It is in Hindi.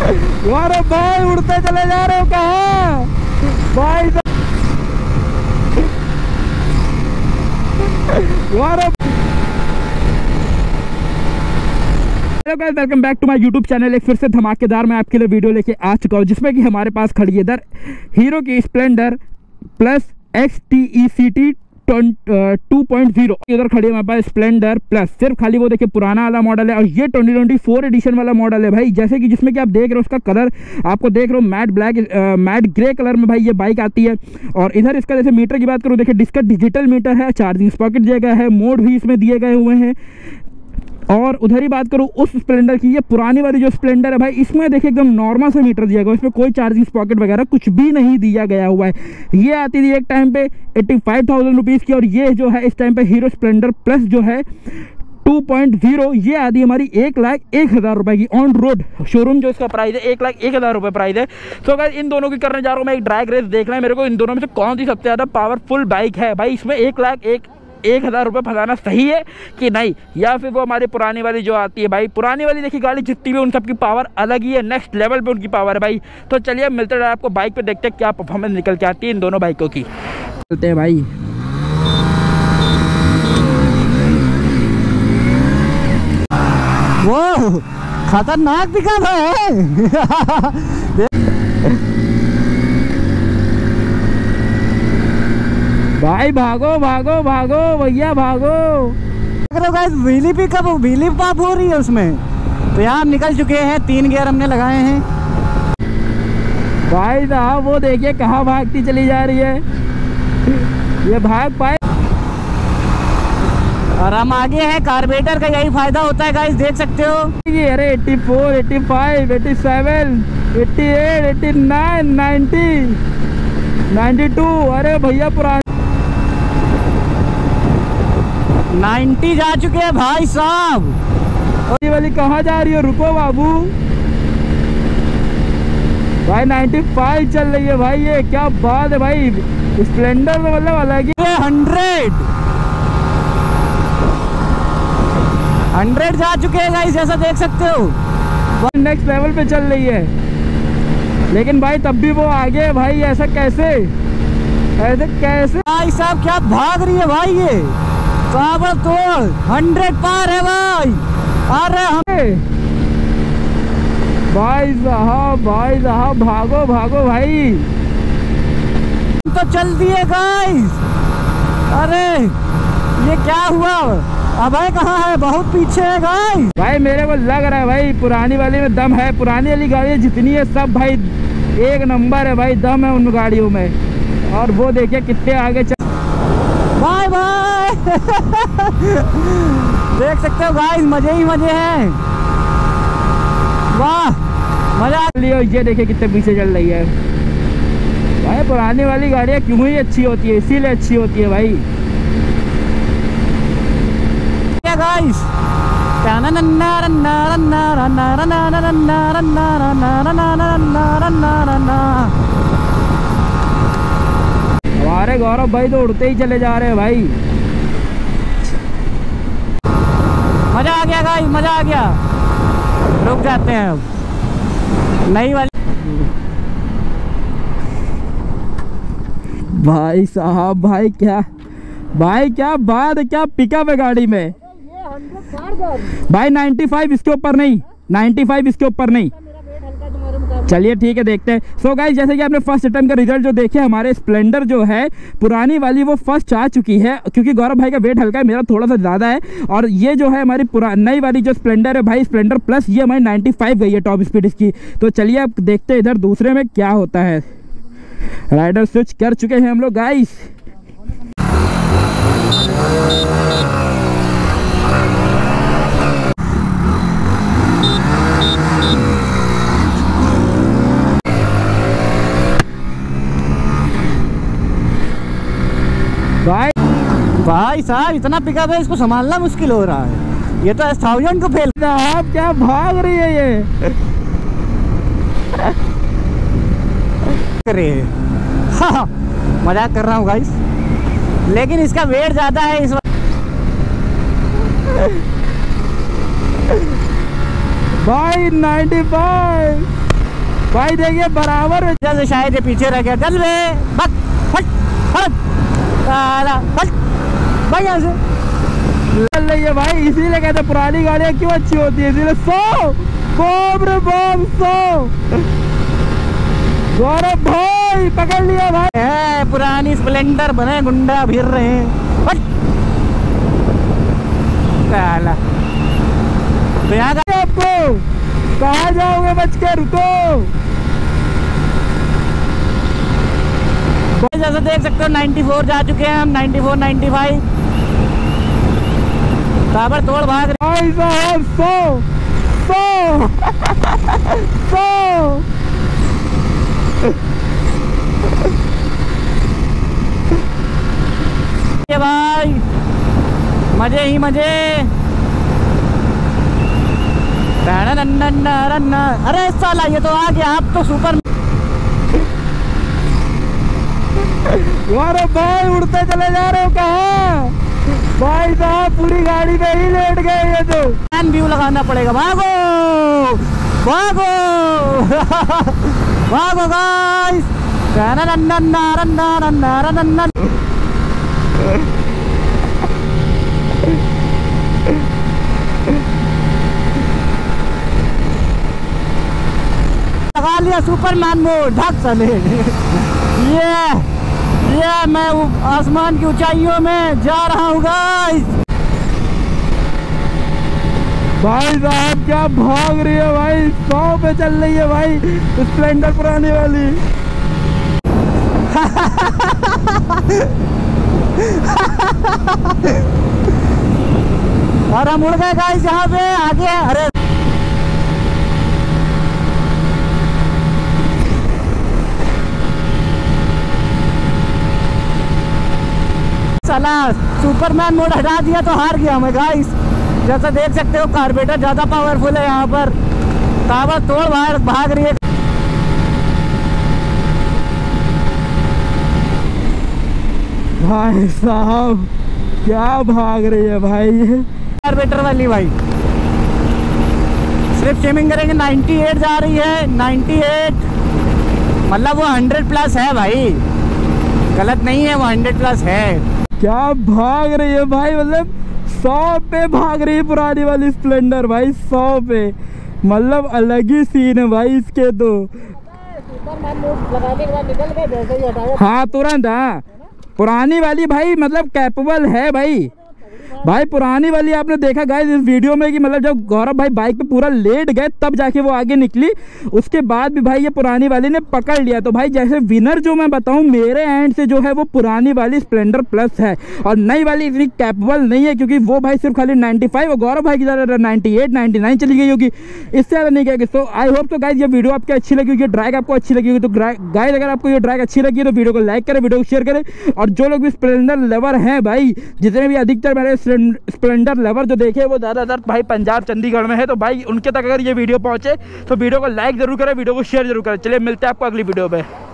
अरे भाई उड़ते चले जा रहे हो कहाँ भाई? Hello guys, welcome back to my YouTube channel. एक फिर से धमाकेदार मैं आपके लिए वीडियो लेके आ चुका हूँ, जिसमें कि हमारे पास खड़ी है इधर हीरो की स्प्लेंडर प्लस XTECT 2.0। इधर खड़ी है हमारे पास स्प्लेंडर प्लस, सिर्फ खाली वो देखिए पुराना वाला मॉडल है और ये 2024 एडिशन वाला मॉडल है भाई। जैसे कि जिसमें कि आप देख रहे हो उसका कलर आपको देख रहे हो matte black matte grey colour में भाई ये बाइक आती है। और इधर इसका जैसे मीटर की बात करूँ, देखिए इसका डिजिटल मीटर है, चार्जिंग सॉकेट जगह है, मोड भी इसमें दिए गए हुए हैं। और उधर ही बात करूँ उस स्प्लेंडर की, ये पुरानी वाली जो स्प्लेंडर है भाई, इसमें देखिए एकदम नॉर्मल से मीटर दिया गया, इसमें कोई चार्जिंग पॉकेट वगैरह कुछ भी नहीं दिया गया हुआ है। ये आती थी एक टाइम पे 85,000 रुपीज़ की, और ये जो है इस टाइम पे हीरो स्प्लेंडर प्लस जो है 2.0 ये आती हमारी 1,01,000 रुपये की ऑन रोड। शोरूम जो इसका प्राइस है 1,01,000 रुपये प्राइस है। तो गाइस इन दोनों की करने जा रहा हूँ मैं एक ड्रैग रेस। देखना है मेरे को इन दोनों में से कौन सी सबसे ज़्यादा पावरफुल बाइक है भाई। इसमें 1,01,000 रुपये फंसाना सही है कि नहीं, या फिर वो हमारी पुरानी वाली जो आती है भाई। पुरानी वाली देखिए गाड़ी जितनी भी उन सब की पावर अलग ही है, नेक्स्ट लेवल पे उनकी पावर है भाई। तो चलिए अब मिलते हैं आपको बाइक पे, देखते हैं क्या परफॉर्मेंस निकल के आती है इन दोनों बाइकों की। चलते हैं भाई। वो खतरनाक पिकअप है। भाई भागो भागो भागो भैया भागो। Guys wheelie pickup wheelie pop हो रही है उसमें। तो यहाँ हम निकल चुके हैं, 3 गियर हमने लगाए हैं भाई साहब। वो देखिए कहाँ भागती चली जा रही है, ये भाग पाए। और हम आगे हैं, कार्बोरेटर का यही फायदा होता है गाइस, देख सकते हो। अरे 84, 85, 87, 88, 89, 90, 92। अरे भैया पुरानी 90 जा चुके हैं भाई साहब। ये वाली कहाँ जा रही है? रुको बाबू भाई, 95 चल रही है भाई। ये क्या बात है भाई, स्प्लेंडर में मतलब अलग ही। 100 जा चुके हैं गाइस, जैसा देख सकते हो। नेक्स्ट लेवल पे चल रही है, लेकिन भाई तब भी वो आगे है भाई। ऐसा कैसे भाई साहब क्या भाग रही है भाई, ये काबड़ तोड़ 100 पार है भाई। अरे हमें भाई साहब भागो भागो भाई। तो चल दिए गाइस। अरे ये क्या हुआ, अभय कहाँ है? बहुत पीछे है गाइस। भाई मेरे को लग रहा है भाई पुरानी वाली में दम है। पुरानी वाली गाड़ी जितनी है सब भाई एक नंबर है भाई, दम है उन गाड़ियों में। और वो देखिए कितने आगे चल। Bye bye. देख सकते हो गाइस, मजे ही मजे हैं। वाह मजा लियो। ये देखिए कितने पीछे चल रही है भाई। पुरानी वाली गाड़ियाँ क्यों ही अच्छी होती है, इसीलिए अच्छी होती है भाई। क्या गाइस, हमारे गौरव भाई तो उड़ते ही चले जा रहे हैं भाई। मजा आ गया गाइस, मजा आ गया। रुक जाते हैं अब नई वाली। भाई साहब भाई क्या बात है, क्या पिकअप है गाड़ी में। ये 100 भाई 95 इसके ऊपर नहीं, 95 इसके ऊपर नहीं। चलिए ठीक है, देखते हैं। सो गाइस जैसे कि आपने फर्स्ट अटेम्प्ट का रिजल्ट जो देखे, हमारे स्प्लेंडर जो है पुरानी वाली वो फर्स्ट आ चुकी है, क्योंकि गौरव भाई का वेट हल्का है, मेरा थोड़ा सा ज़्यादा है। और ये जो है हमारी नई वाली जो स्प्लेंडर है भाई, स्प्लेंडर प्लस, ये हमारी 95 गई है टॉप स्पीड इसकी। तो चलिए अब देखते हैं इधर दूसरे में क्या होता है। राइडर स्विच कर चुके हैं हम लोग गाइस। भाई साहब इतना पिकअप है, इसको संभालना मुश्किल हो रहा है। ये तो 1000 को फेल। आप क्या भाग रही है ये। हाँ, मजाक कर रहा हूँ गाइस, लेकिन इसका वेट ज्यादा है इस भाई 95 भाई देखिए बराबर जैसे शायद ये पीछे रह गया। चल बे बक फट फट साला फट भाई यहाँ से चल रही है भाई। इसीलिए कहते पुरानी गाड़ियाँ क्यों अच्छी होती है, इसीलिए 100 कोबरे बम 100। गौरव भाई पकड़ लिया भाई। है पुरानी स्प्लेंडर बने गुंडा फिर रहे हैं। फट साला तो यहाँ का आपको कहाँ जाओगे, बच के रुको। जैसे देख सकते हो 94 जा चुके हैं हम, 94 95 ताबड़ तोड़ भाग रहे भाई साहब 100 भाई, मजे ही मजे। अरे साला ये तो आ गया, आप तो सुपर। अरे भाई उड़ते चले जा रहे हो कहाँ भाई साहब, पूरी गाड़ी में ही लेट गए ये तो। फैन व्यू लगाना पड़ेगा। भागो भागो भागो गाइस। लगा लिया सुपरमैन मोड, ढक चले। ये मैं आसमान की ऊंचाइयों में जा रहा हूँ गाइस। भाई साहब क्या भाग रही है भाई, 100 पे चल रही है भाई स्प्लेंडर पुरानी वाली। और हम उड़ गए गाइस यहाँ पे आगे। अरे साला सुपरमैन मोड हटा दिया तो हार गया मैं गाइस। जैसा देख सकते हो कार्बोरेटर ज्यादा पावरफुल है यहाँ पर, ताबड़ तोड़ भाग रही है। भाई साहब क्या भाग रही है भाई ये कार्बोरेटर वाली भाई। सिर्फ स्विमिंग करेंगे 98 जा रही है, 98 मतलब वो 100 प्लस है भाई, गलत नहीं है, वो 100 प्लस है। क्या भाग रही है भाई, मतलब 100 पे भाग रही है पुरानी वाली स्प्लेंडर भाई, 100 पे। मतलब अलग ही सीन है भाई इसके तो। लगाने के बाद निकल गए जैसे ही हटाया। हाँ तुरंत, हाँ पुरानी वाली भाई मतलब कैपेबल है भाई। भाई पुरानी वाली आपने देखा गाइस इस वीडियो में कि मतलब जब गौरव भाई बाइक पे पूरा लेट गए तब जाके वो आगे निकली, उसके बाद भी भाई ये पुरानी वाली ने पकड़ लिया। तो भाई जैसे विनर जो मैं बताऊं मेरे एंड से जो है वो पुरानी वाली स्प्लेंडर प्लस है, और नई वाली इतनी कैपेबल नहीं है क्योंकि वो भाई सिर्फ खाली 95 और गौरव भाई की तरह 98 99 चली गई होगी, इससे ज़्यादा नहीं कहेगी। तो आई होप तो गाइस ये वीडियो आपको अच्छी लगी होगी, ड्राइव आपको अच्छी लगी होगी। तो गाइस अगर आपको ये ड्राइव अच्छी लगी तो वीडियो को लाइक करें, वीडियो को शेयर करें, और जो लोग भी स्प्लेंडर लवर हैं भाई, जितने भी अधिकतर मेरे स्प्लेंडर लवर जो देखे वो ज़्यादातर भाई पंजाब चंडीगढ़ में है, तो भाई उनके तक अगर ये वीडियो पहुंचे तो वीडियो को लाइक जरूर करें, वीडियो को शेयर जरूर करें। चलिए मिलते हैं आपको अगली वीडियो में।